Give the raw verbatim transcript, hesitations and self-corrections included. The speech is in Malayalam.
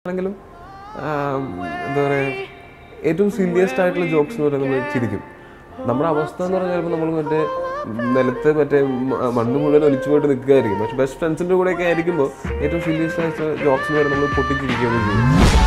ആണെങ്കിലും എന്താ പറയുക, ഏറ്റവും സീരിയസ്ഡ് ആയിട്ടുള്ള ജോക്സ് എന്ന് പറയുന്നത് നമ്മൾ ചിരിക്കും. നമ്മുടെ അവസ്ഥ എന്ന് പറഞ്ഞാൽ ചിലപ്പോൾ നമ്മൾ മറ്റേ നിലത്ത് മറ്റേ മണ്ണ് മുഴുവൻ ഒലിച്ചു പോയിട്ട് നിൽക്കുകയായിരിക്കും. പക്ഷെ ബെസ്റ്റ് ഫ്രണ്ട്സിൻ്റെ കൂടെയൊക്കെ ആയിരിക്കുമ്പോൾ ഏറ്റവും സീരിയസ് ആയിട്ടുള്ള ജോക്സ് എന്ന് പറയുന്നത് നമ്മൾ പൊട്ടിച്ചിരിക്കുകയൊക്കെ ചെയ്യും.